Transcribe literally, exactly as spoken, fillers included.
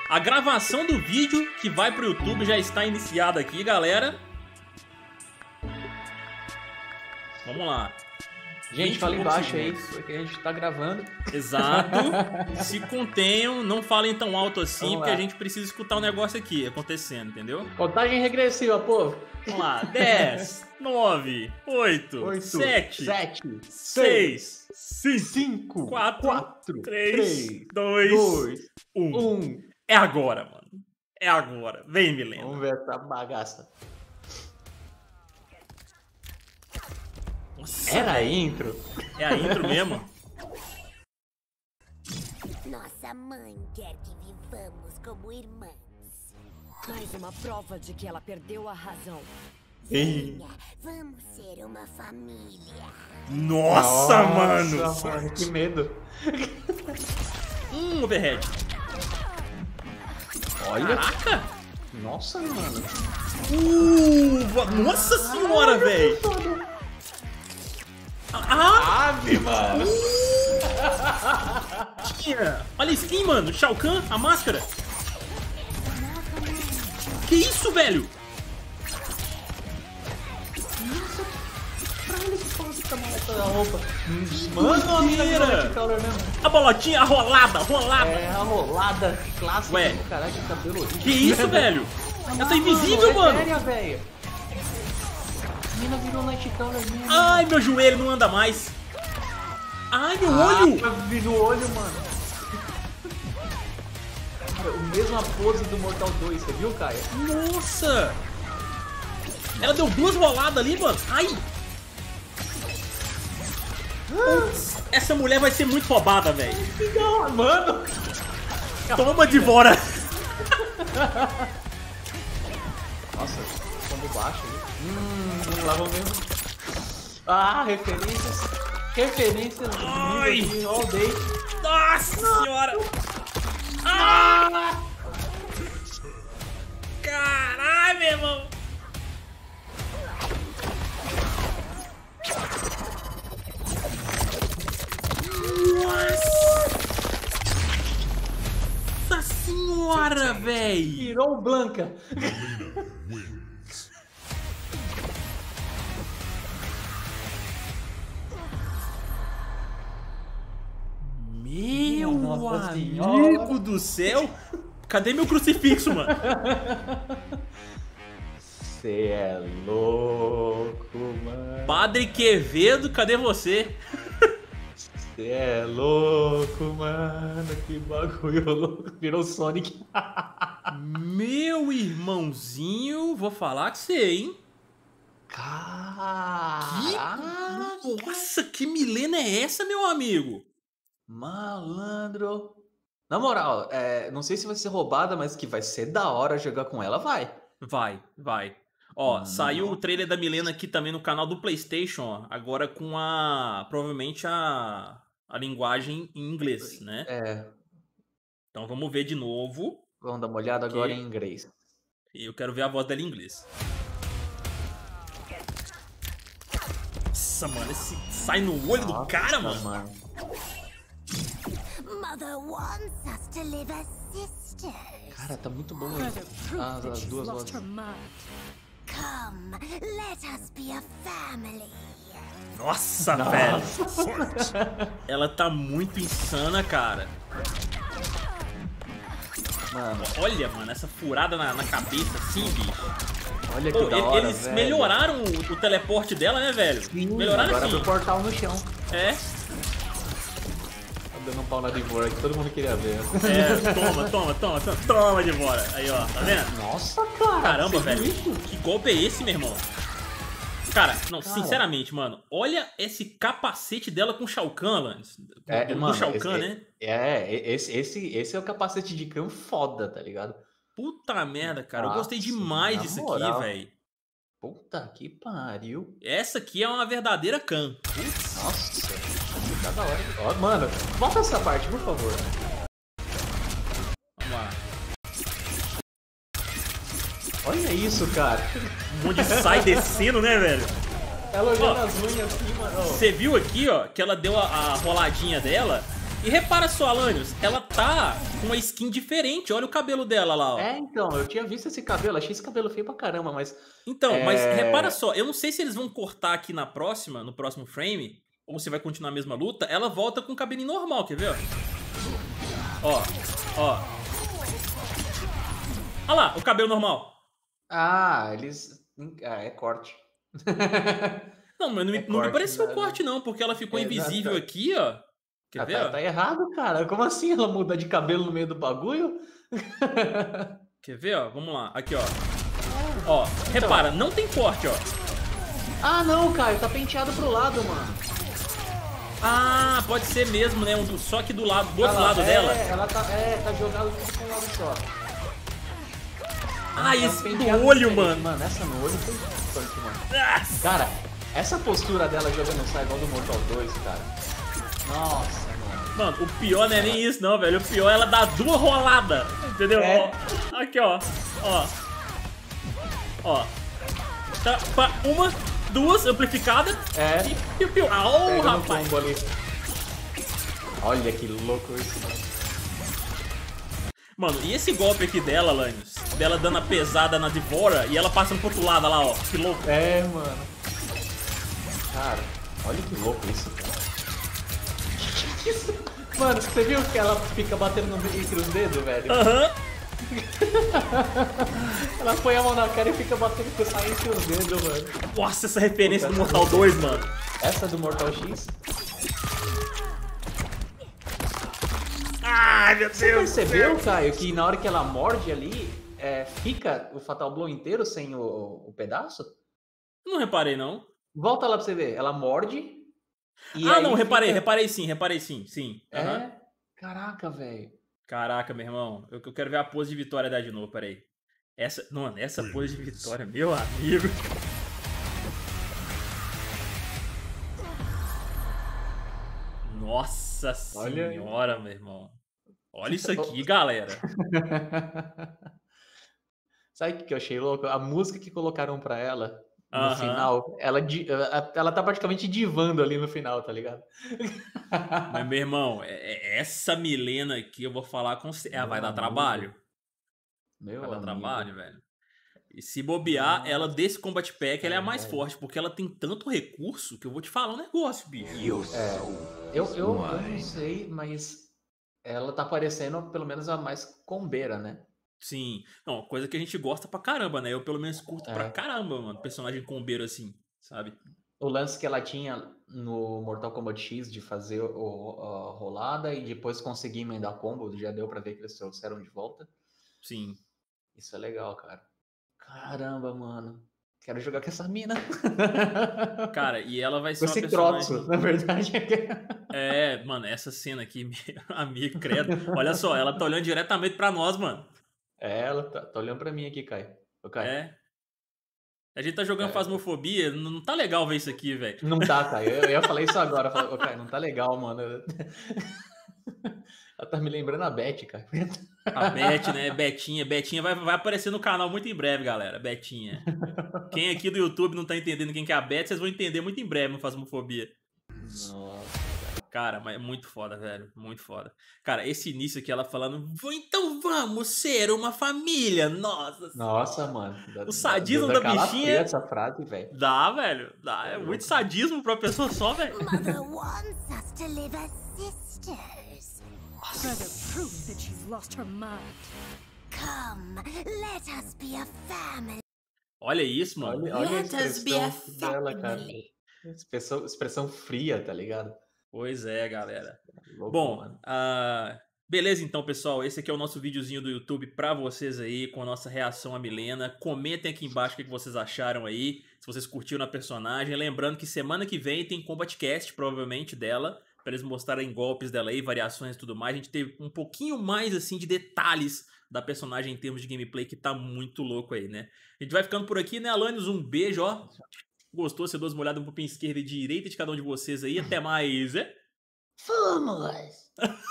A gravação do vídeo que vai pro YouTube já está iniciada aqui, galera. Vamos lá. Gente, fala embaixo aí, porque a gente tá gravando. Exato. Se contenham, não falem tão alto assim, Vamos porque lá. a gente precisa escutar o negócio aqui acontecendo, entendeu? Contagem regressiva, povo. Vamos lá. dez, nove, oito, Oito, sete, sete, seis, cinco, cinco, quatro, quatro, três, três, dois, dois, um. um. É agora, mano. É agora. Vem, Milena. Vamos ver essa bagaça. Nossa, Era a velho. intro? É a intro mesmo? Nossa mãe quer que vivamos como irmãs. Mais uma prova de que ela perdeu a razão. Venha, vamos ser uma família. Nossa, mano. Nossa, mano, que medo. Hum, overhead. Olha. Caraca. Nossa, mano. Uh, va- nossa senhora, velho. Ah, Ave, mano. tinha. Olha a skin, mano. Shao Kahn, a máscara. Que isso, velho? Essa roupa. Mano, a mina virou Mentira. Nightcrawler mesmo. A bolotinha, a rolada, rolada. É a rolada clássica. Ué. do Caralho, de cabelo horrível. Que isso, velho? Ela tá invisível, é mano. séria, velho. A mina virou Nightcrawler mesmo. Ai, meu joelho não anda mais. Ai, meu Ah, olho. vi no olho, mano. Cara, o mesma pose do Mortal dois, você viu, Caio? Nossa. Ela deu duas roladas ali, mano. Ai. Putz, essa mulher vai ser muito roubada, velho. Não, mano. Toma de fora. Nossa, combo baixo ali. Hum, lá vamos ver. Ah, referências. Referências do Ai. nível de all day. Nossa senhora. Ah. Caralho, meu irmão. Nossa senhora, véi. Virou o Blanca. Meu Nossa amigo Senhora. do céu. Cadê meu crucifixo, mano? Você é louco, mano. Padre Quevedo, cadê você? Você é louco, mano. Que bagulho louco. Virou Sonic. Meu irmãozinho, vou falar com você, hein? Caraca. Nossa, que milena é essa, meu amigo? Malandro. Na moral, é, não sei se vai ser roubada, mas que vai ser da hora jogar com ela, vai. Vai, vai. Ó, Hum, saiu não. o trailer da Milena aqui também no canal do PlayStation, ó. Agora com a... provavelmente a... a linguagem em inglês, né? É, Então vamos ver de novo. vamos dar uma olhada Que- agora em inglês. E eu quero ver a voz dela em inglês. Nossa, mano, esse sai no olho do cara, Nossa, mano. Mother wants us to live as sisters. Cara, tá muito bom. Further proof Ah, that as she's duas lost vozes. her mind. Come, let us be a family. Nossa, velho. Ela tá muito insana, cara. Mano, Olha, mano, essa furada na, na cabeça assim, bicho. olha que Pô, da ele- hora, eles velho. melhoraram o, o teleporte dela, né, velho? Sim, melhoraram agora assim. abre o portal no chão. É, Tá dando um pau na Devora que todo mundo queria ver. é, toma, toma, toma, toma, toma de fora. Aí, ó, tá vendo? Nossa, cara. Caramba, você velho. viu isso? Que golpe é esse, meu irmão? Cara, não, Cara. sinceramente, mano, olha esse capacete dela com Shao Kahn, Lance. É, do, do mano, Shao esse- Kahn, né? É, esse, esse, esse é o capacete de cão foda, tá ligado? Puta merda, cara. Eu Nossa, gostei demais na disso moral. aqui, velho. Puta que pariu. Essa aqui é uma verdadeira Kahn. Nossa, tá da hora. Ó, mano, volta essa parte, por favor. Vamos lá. Olha isso, cara. Um monte de sai descendo, né, velho? Ela olhando Ó. as unhas assim, mano. Você viu aqui, ó, que ela deu a, a roladinha dela E repara só, Alanios, ela tá com uma skin diferente. Olha o cabelo dela lá, ó. É, então, eu tinha visto esse cabelo, achei esse cabelo feio pra caramba, mas... Então, é... mas repara só, eu não sei se eles vão cortar aqui na próxima, no próximo frame, ou se vai continuar a mesma luta, ela volta com o cabelinho normal, quer ver, ó? Ó, ó. Olha lá, o cabelo normal. Ah, eles... Ah, é corte. Não, mas não, É me, não me corte, pareceu né? corte, não, porque ela ficou É, invisível tá- aqui, ó. Quer Ah, ver, tá, ó? tá errado, cara. Como assim ela muda de cabelo no meio do bagulho? Quer ver, ó? Vamos lá, aqui, ó. Ó, repara, não tem corte, ó. Ah, não, Caio, tá penteado pro lado, mano. Ah, pode ser mesmo, né? Um do, só que do lado, do outro Ela- lado é, dela. Ela tá, é, tá jogado tudo pra um lado só. Ah, É um esse penteado do olho, diferente. mano. Mano, essa no olho foi forte, mano. Ah, Cara, essa postura dela jogando sai igual do Mortal dois, cara. Nossa, mano. mano, o pior não é nem isso, não, velho. O pior é ela dar duas roladas, entendeu? É. Ó, aqui, ó. Ó. Ó. Tá, pá, uma, duas, amplificada. É. E piu, piu. Ah, ô, Pega no rapaz. combo ali. Olha que louco isso, mano. Mano, e esse golpe aqui dela, Lanius? Dela dando a pesada na Devora e ela passando pro outro lado, olha lá, ó. Que louco. É, mano. Cara, olha que louco isso, cara. Isso. Mano, você viu que ela fica batendo no, entre os dedos, velho? Aham. Ela põe a mão na cara e fica batendo com sai entre os dedos, mano. Nossa, essa referência do Puta, Mortal dois, mano. Essa do Mortal X? Ai, meu Deus. Você do percebeu, céu. Caio, que na hora que ela morde ali, é, fica o Fatal Blow inteiro sem o, o pedaço? Não reparei, não. Volta lá pra você ver. Ela morde. E Ah, aí não, reparei, fica- reparei sim, reparei sim, sim. Aham. É? Caraca, velho. Caraca, meu irmão, eu, eu quero ver a pose de vitória dela de novo, peraí. Essa, mano, essa pose de vitória, meu amigo. Nossa Olha aí. senhora, meu irmão. Olha isso aqui, galera. Sabe o que que eu achei louco? A música que colocaram pra ela no Aham. final, ela, di- ela ela tá praticamente divando ali no final, tá ligado? Mas, meu irmão, é- é- essa Milena aqui, eu vou falar com você. Ela vai Meu dar amigo. trabalho. Meu Vai dar amigo. trabalho, velho. E se bobear, Nossa. ela desse Combat Pack, ela é a mais Caralho. forte, porque ela tem tanto recurso que eu vou te falar um negócio, bicho. É, eu, eu, eu não sei, mas ela tá parecendo pelo menos a mais combeira, né? Sim. Não, coisa que a gente gosta pra caramba, né? Eu pelo menos curto É. pra caramba, mano. Personagem combeiro assim, sabe? O lance que ela tinha no Mortal Kombat X de fazer o, a rolada e depois conseguir emendar combo, já deu pra ver que eles trouxeram de volta. Sim. Isso é legal, cara. Caramba, mano. Quero jogar com essa mina. Cara, e ela vai Com ser uma esse personagem... Trotso, na verdade. É, mano, essa cena aqui, meu amigo, credo. Olha só, ela tá olhando diretamente pra nós, mano. É, ela tá, tá olhando pra mim aqui, Caio. Ô, Caio. É. A gente tá jogando É. Phasmophobia, não não tá legal ver isso aqui, velho. Não tá, Caio. Eu ia falar isso agora. Eu falei, ô, Caio, não tá legal, mano. Ela tá me lembrando a Beth, cara. A Beth, né? Betinha. Betinha vai, vai aparecer no canal muito em breve, galera. Betinha. Quem aqui do YouTube não tá entendendo quem que é a Beth, vocês vão entender muito em breve no Phasmophobia. Nossa. Cara, mas é muito foda, velho. Muito foda. Cara, esse início aqui, ela falando, "Vou- então vamos ser uma família. Nossa. Nossa, mano. Da- O sadismo deu da calafrio bichinha- essa frase, velho. Dá, velho. Dá. É É muito louco. sadismo pra pessoa só, velho. Mother wants us to live as sisters. Further proof that she's lost her mind. Come, let us be a family. Olha isso, mano. Olha, olha a Let us be a expressão dela, cara. family. Expressão, expressão fria, tá ligado? Pois é, galera. Louco, Bom, mano. ah, beleza então, pessoal. Esse aqui é o nosso videozinho do YouTube pra vocês aí, com a nossa reação à Milena. Comentem aqui embaixo o que vocês acharam aí, se vocês curtiram a personagem. Lembrando que semana que vem tem Combat Cast, provavelmente, dela, pra eles mostrarem golpes dela aí, variações e tudo mais. A gente teve um pouquinho mais, assim, de detalhes da personagem em termos de gameplay, que tá muito louco aí, né? A gente vai ficando por aqui, né, Alanios? Um beijo, ó. Gostou? Você deu uma olhada um pouquinho esquerda e direita de cada um de vocês aí. Até mais, é? Fomos!